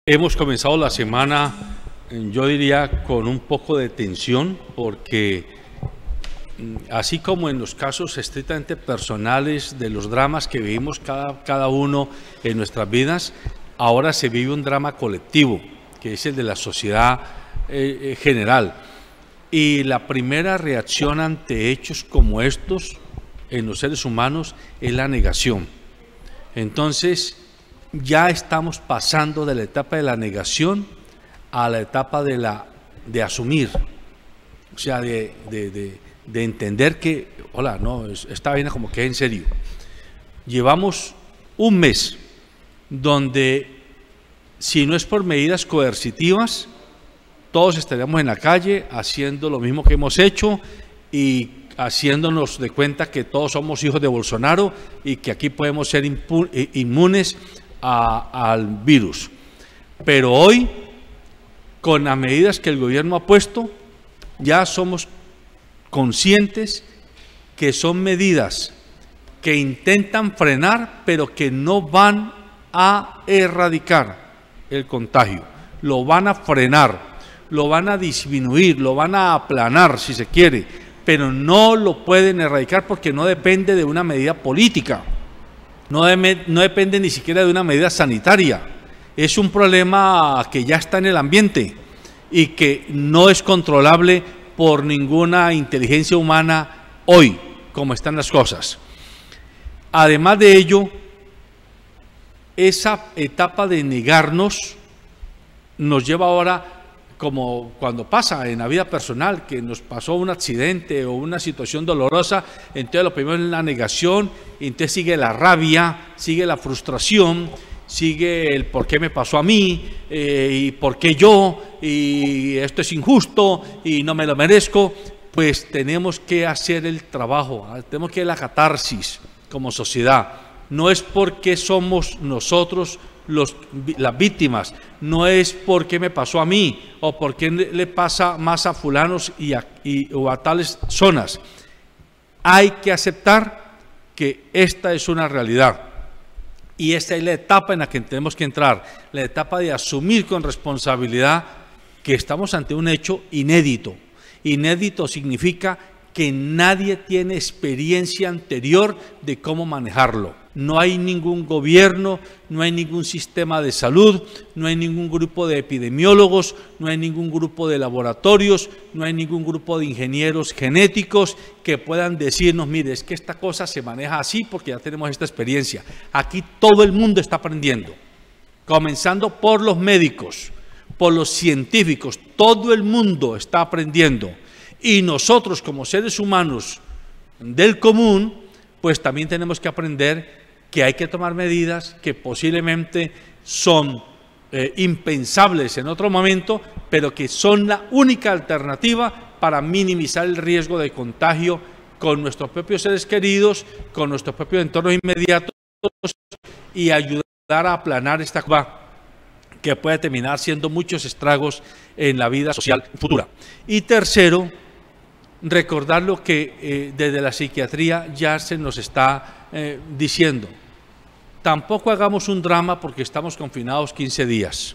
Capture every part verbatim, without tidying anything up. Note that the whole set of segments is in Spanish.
Hemos comenzado la semana, yo diría, con un poco de tensión, porque así como en los casos estrictamente personales de los dramas que vivimos cada, cada uno en nuestras vidas, ahora se vive un drama colectivo, que es el de la sociedad eh, general. Y la primera reacción ante hechos como estos en los seres humanos es la negación. Entonces, ya estamos pasando de la etapa de la negación a la etapa de, la, de asumir, o sea, de, de, de, de entender que, hola, no, esta vaina como que es en serio. Llevamos un mes donde, si no es por medidas coercitivas, todos estaríamos en la calle haciendo lo mismo que hemos hecho y haciéndonos de cuenta que todos somos hijos de Bolsonaro y que aquí podemos ser inmunes a, al virus. Pero hoy, con las medidas que el gobierno ha puesto, ya somos conscientes que son medidas que intentan frenar, pero que no van a erradicar el contagio, lo van a frenar, lo van a disminuir, lo van a aplanar si se quiere, pero no lo pueden erradicar porque no depende de una medida política, no, de, no depende ni siquiera de una medida sanitaria. Es un problema que ya está en el ambiente y que no es controlable por ninguna inteligencia humana hoy, como están las cosas. Además de ello, esa etapa de negarnos nos lleva ahora, como cuando pasa en la vida personal, que nos pasó un accidente o una situación dolorosa, entonces lo primero es la negación, y entonces sigue la rabia, sigue la frustración, sigue el por qué me pasó a mí, eh, y por qué yo, y esto es injusto, y no me lo merezco. Pues tenemos que hacer el trabajo, tenemos que ir a la catarsis como sociedad. No es porque somos nosotros los, las víctimas, no es porque me pasó a mí o porque le pasa más a fulanos y a, y, o a tales zonas. Hay que aceptar que esta es una realidad y esta es la etapa en la que tenemos que entrar, la etapa de asumir con responsabilidad que estamos ante un hecho inédito. Inédito significa que nadie tiene experiencia anterior de cómo manejarlo. No hay ningún gobierno, no hay ningún sistema de salud, no hay ningún grupo de epidemiólogos, no hay ningún grupo de laboratorios, no hay ningún grupo de ingenieros genéticos que puedan decirnos, mire, es que esta cosa se maneja así porque ya tenemos esta experiencia. Aquí todo el mundo está aprendiendo, comenzando por los médicos, por los científicos, todo el mundo está aprendiendo. Y nosotros como seres humanos del común, pues también tenemos que aprender que hay que tomar medidas que posiblemente son eh, impensables en otro momento, pero que son la única alternativa para minimizar el riesgo de contagio con nuestros propios seres queridos, con nuestros propios entornos inmediatos y ayudar a aplanar esta curva que puede terminar haciendo muchos estragos en la vida social futura. Y tercero, recordar lo que eh, desde la psiquiatría ya se nos está eh, diciendo. Tampoco hagamos un drama porque estamos confinados quince días.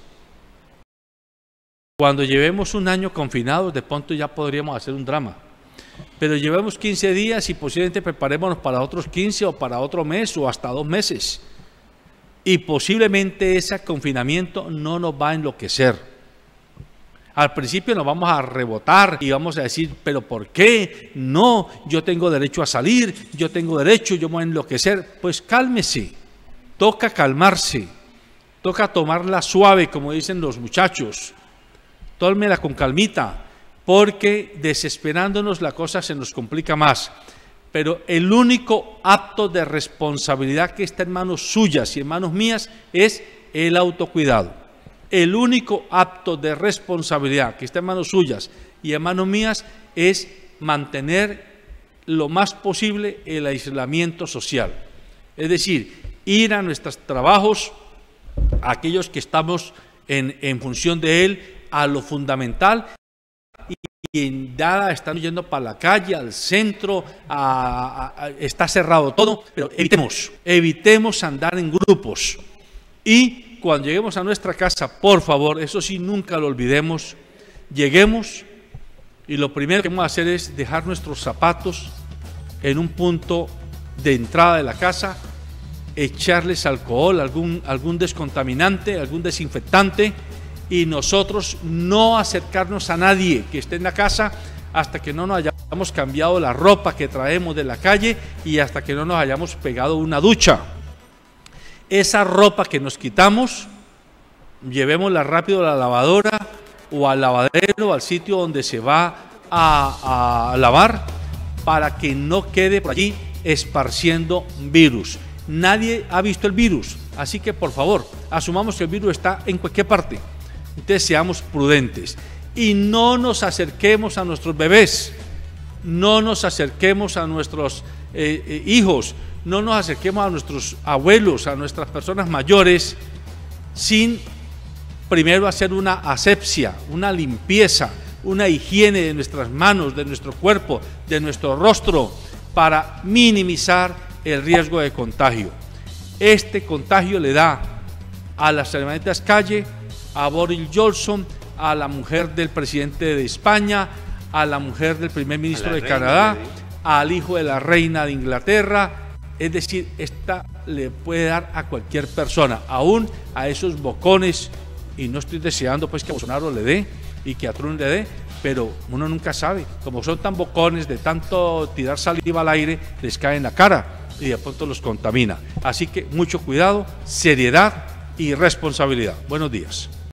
Cuando llevemos un año confinados, de pronto ya podríamos hacer un drama. Pero llevemos quince días y posiblemente preparémonos para otros quince o para otro mes o hasta dos meses. Y posiblemente ese confinamiento no nos va a enloquecer. Al principio nos vamos a rebotar y vamos a decir, ¿pero por qué? No, yo tengo derecho a salir, yo tengo derecho, yo me voy a enloquecer. Pues cálmese, toca calmarse, toca tomarla suave, como dicen los muchachos. Tómela con calmita, porque desesperándonos la cosa se nos complica más. Pero el único acto de responsabilidad que está en manos suyas y en manos mías es el autocuidado. El único acto de responsabilidad que está en manos suyas y en manos mías es mantener lo más posible el aislamiento social. Es decir, ir a nuestros trabajos, aquellos que estamos en, en función de él, a lo fundamental, y, y en nada están yendo para la calle, al centro, a, a, a, está cerrado todo, pero evitemos, evitemos andar en grupos y cuando lleguemos a nuestra casa, por favor, eso sí, nunca lo olvidemos, lleguemos y lo primero que vamos a hacer es dejar nuestros zapatos en un punto de entrada de la casa, echarles alcohol, algún, algún descontaminante, algún desinfectante, y nosotros no acercarnos a nadie que esté en la casa hasta que no nos hayamos cambiado la ropa que traemos de la calle y hasta que no nos hayamos pegado una ducha. Esa ropa que nos quitamos, llevémosla rápido a la lavadora o al lavadero, al sitio donde se va a, a lavar, para que no quede por allí esparciendo virus. Nadie ha visto el virus, así que por favor, asumamos que el virus está en cualquier parte. Entonces seamos prudentes y no nos acerquemos a nuestros bebés, no nos acerquemos a nuestros eh, eh, hijos, no nos acerquemos a nuestros abuelos, a nuestras personas mayores, sin primero hacer una asepsia, una limpieza, una higiene de nuestras manos, de nuestro cuerpo, de nuestro rostro, para minimizar el riesgo de contagio. Este contagio le da a las hermanitas Calle, a Boris Johnson, a la mujer del presidente de España, a la mujer del primer ministro de Canadá, al hijo de la reina de Inglaterra. Es decir, esta le puede dar a cualquier persona, aún a esos bocones, y no estoy deseando pues que a Bolsonaro le dé y que a Trump le dé, pero uno nunca sabe, como son tan bocones, de tanto tirar saliva al aire, les cae en la cara y de pronto los contamina. Así que mucho cuidado, seriedad y responsabilidad. Buenos días.